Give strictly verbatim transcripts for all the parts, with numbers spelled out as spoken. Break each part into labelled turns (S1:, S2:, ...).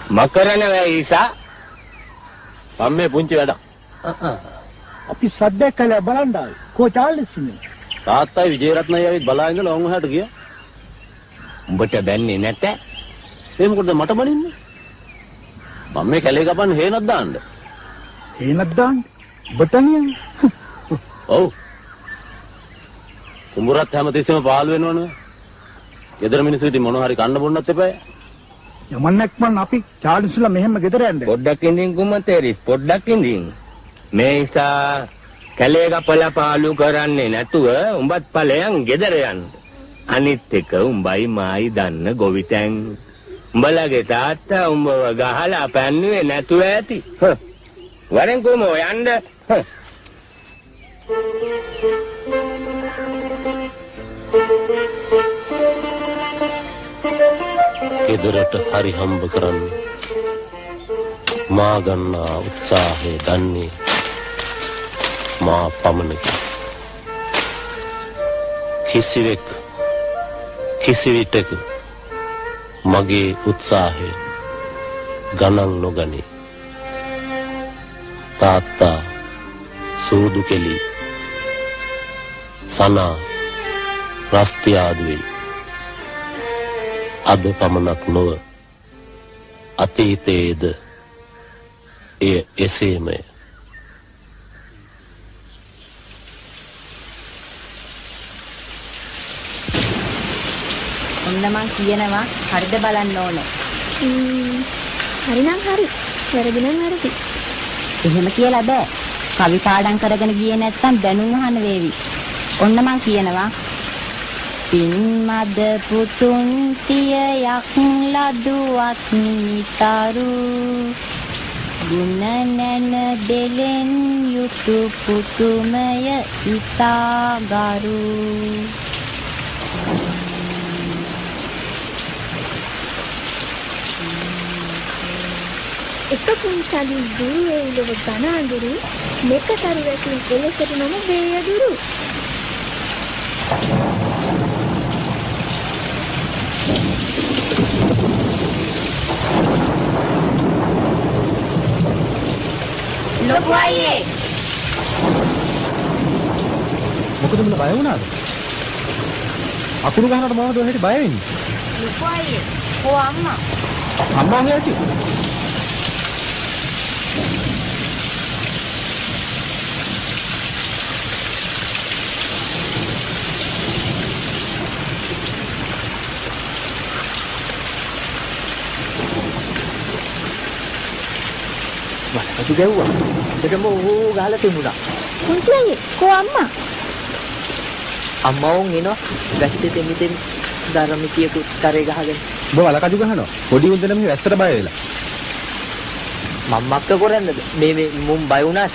S1: මකරන වේසා
S2: පම්මේ පුංචි වැඩක්.
S3: අපි සද්දයක් කළා බලන්න ආවේ. කෝ චාල්ස් ඉන්නේ.
S2: තාත්තයි විජේරත්නයි ආවිත් බලා ඉඳලා ඔන් ඔහාට ගියා.
S1: උඹට බැන්නේ නැත.
S2: ඒ මොකටද මට බනින්නේ? පම්මේ කැලේ ගපන් හේනක් දාන්න.
S3: හේනක් දාන්න? බටනියන්.
S2: ඔව්. කුඹරත් හැමතිස්සෙම පාළු වෙනවනේ. ගෙදර මිනිස්සු ඉතින් මොනවා හරි කන්න බොන්නත් එපා.
S3: යමන්නක් මන් අපි චාල්ස්ලා මෙහෙම ගෙදර යන්න.
S1: පොඩ්ඩක් ඉඳින් කුමතේරි පොඩ්ඩක් ඉඳින්. මේ නිසා කැලේ ගපලා පාළු කරන්නේ නැතුව උඹත් ඵලයන් ගෙදර යන්න. අනිත් එක උඹයි මායි දන්න ගොවිතැන්. උඹලගේ තාත්තා උඹව ගහලා පැන්නුවේ නැතුව ඇති. වරෙන් කොමෝ යන්න.
S2: ගෙදරට හරි හම්බ කරන්නේ මා ගන්නා උත්සාහය දන්නේ මා පමණකි. කිසිවෙක් කිසිවිටක මගේ උත්සාහය ගණන් නොගනී. තාත්තා සූදු කෙලි සනා රස්ති ආදුවේ අද පමණක් නොව අතීතයේද එය එසේමය.
S4: ඔන්න මං කියනවා හරිද බලන්න ඕනේ.
S5: හරිනම් හරි. වැරදි නම් වැරදි.
S4: එහෙම කියලා බෑ. කවි පාඩම් කරගෙන ගියේ නැත්තම් දැනුම් අහන්න වේවි. ඔන්න මං කියනවා පින්මද පුතුන් සියයක් ලදුවත් නිතරු ගුණ නැන දෙලෙන් යුතු පුතුමය ඉතාගරු.
S5: එකකුන් සලින් දුරු වේලව ගණ අඳුරු මෙකතරු වැසින් එලෙසට නොම වේයදුරු.
S4: ලොකු අයියේ
S3: මොකද මුල බය වුණාද? අකුරු ගහනකොට මොනවද ඔහෙට බය වෙන්නේ?
S4: ලොකු අයියේ කො අම්මා
S3: අම්මා හේති.
S6: අතු ගැව්වා. දෙකම ඕ ගහලා තිබුණා.
S5: පුංචි අයියේ කෝ අම්මා?
S6: අම්මා වුන් එනවා. වැස්සේ දෙමිතෙන් ධර්මිතියකුත් කරේ ගහගෙන.
S3: උඹ වලකඩු ගහනවා. පොඩි උන් දෙන මේ වැස්සට බය වෙලා.
S6: මම්මක්ක කරන්නද? මේ මේ මුම් බය වුණාට.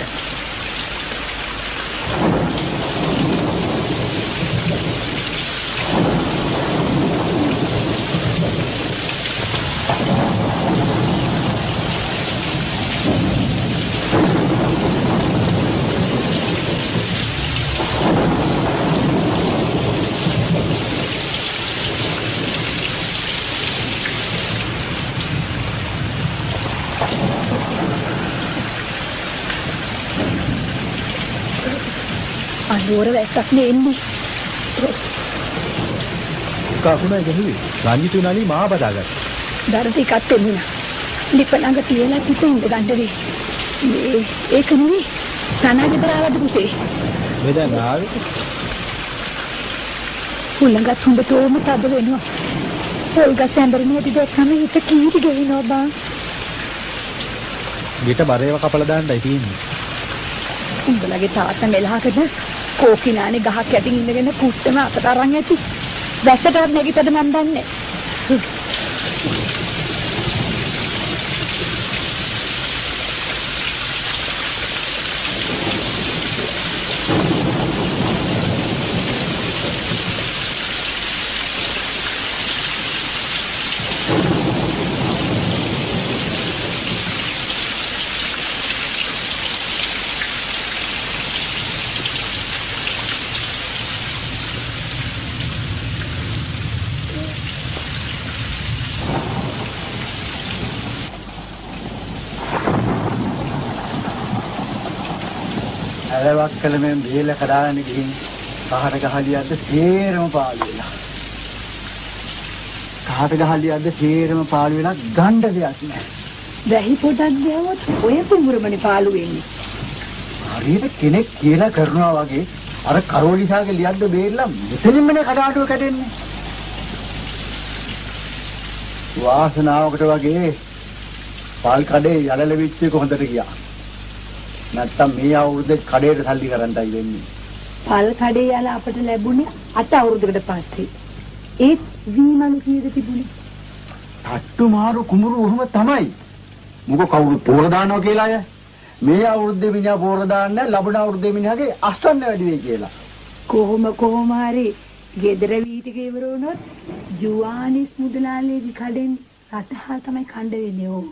S5: අනෝර වැස්සක් නේ එන්නේ.
S3: කකුණයි ගහුවේ. රංජිතු නාලි මාව බදාගත්තා.
S5: දර ටිකක් එමුණා. ලිප ළඟ තියලා තිත ඉඳ ගන්න වෙයි. මේ ඒක නෙවෙයි. සනා ගෙදර ආවද පුතේ?
S3: මේ දැන් ආවේ.
S5: උලඟත් හොඳට ඕම තද වෙනවා. පොල්ගස් ඇඹරෙන්නේ දැක්කම හිත කීරි ගෙවිනවා බං.
S3: ගෙට බරේව කපලා දාන්නයි තියෙන්නේ.
S5: උඹලගේ තාත්තා මෙලහකද කෝකිනානේ ගහක් යටින් ඉඳගෙන කුට්ටම අතට අරන් ඇති. වැස්සට නැගිටද මන් දන්නේ.
S7: පැයක් කල මම බේල කඩාගෙන ගිහින් කහට ගහලියද්ද තේරම පාළු වෙලා. කහට ගහලියද්ද තේරම පාළු වෙලා ගණ්ඩ දෙයක් නැහැ.
S5: වැහි පොඩක් ගෑවොත් ඔය කුඹුරමනේ පාළු වෙන්නේ.
S7: හරියට කෙනෙක් කියලා කරනවා වගේ අර කරෝලිසාගේ ලියද්ද බේරලා මෙතනින්මනේ කඩාටුව කැඩෙන්නේ. වාසනාවකට වගේ පාල් කඩේ යලල විච්ච එක හොඳට ගියා. නැත්තම් මේ අවුරුද්දේ කඩේට සල්ලි කරන්ටයි වෙන්නේ.
S5: පාල් කඩේ යලා අපට ලැබුණේ අත අවුරුද්දකට පස්සේ. ඒත් වීමලු කීයද තිබුණේ?
S7: තට්ටු මාරු කුඹුරු උරුම තමයි. මොකෝ කවුරු පෝර දානවා කියලා අය? මේ අවුරුද්දේ මිනිහා පෝර දාන්නේ ලබන අවුරුද්දේ මිනිහාගේ අස්තන්න වැඩි වෙයි කියලා.
S5: කොහොම කොහොම හරි ගෙදර වීටික ඉවර වුණොත් ජුවානිස් මුදලාලේගේ කඩෙන් රටහල් තමයි කණ්ඩ වෙන්නේ ඕ.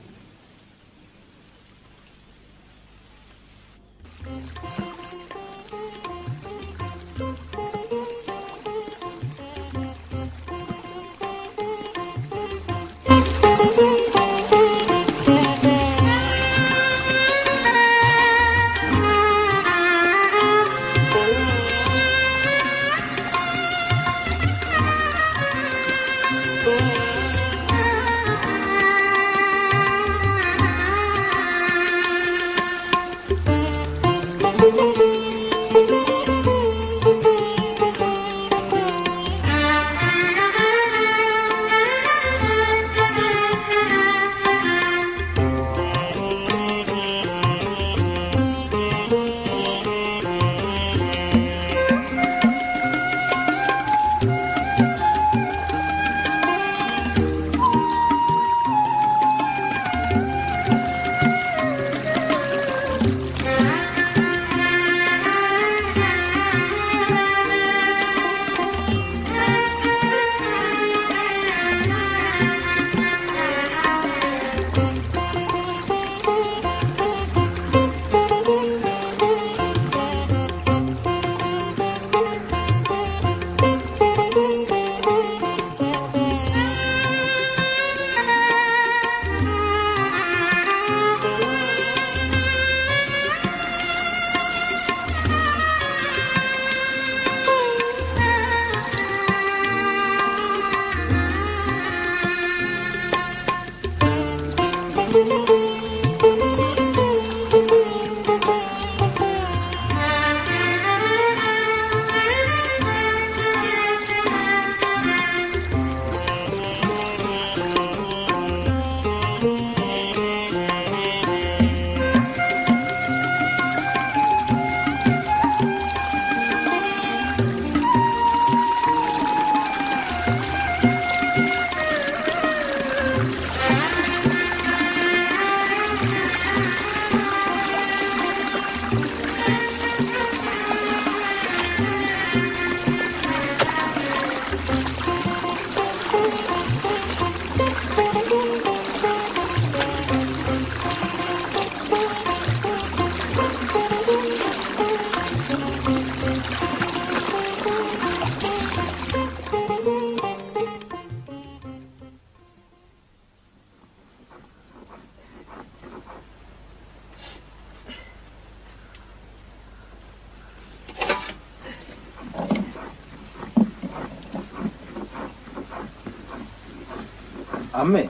S3: අම්මේ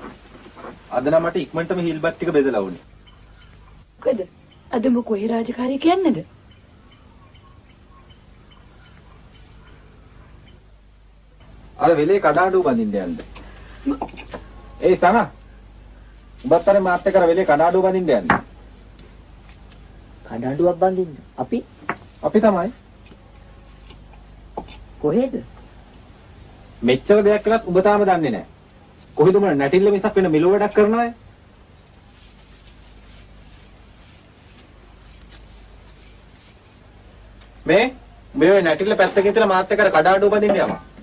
S3: අද නම් මට ඉක්මනටම හිල්බත් ටික බෙදලා ඕනේ.
S5: මොකද? අද මො කොහේ රාජකාරී කියන්නේද?
S3: අර වෙලේ කඩාඩුව බඳින්න යන්න. ඒයි සන. උඹත් අර මාත් එක්ක අර වෙලේ කඩාඩුව බඳින්න යන්න.
S6: කඩාඩුවක් බඳින්න. අපි
S3: අපි තමයි.
S6: කොහෙද?
S3: මෙච්චර දෙයක් කළත් උඹ තාම දන්නේ නැහැ. කොහෙද උඹ නැටිල්ල මිසක් වෙන මිලෝ වැඩක් කරනවා? මේ මේ නැටිල්ල පැත්තකින් තියලා මාත් එක්ක අර කඩාඩුව බඳින්න යනවා.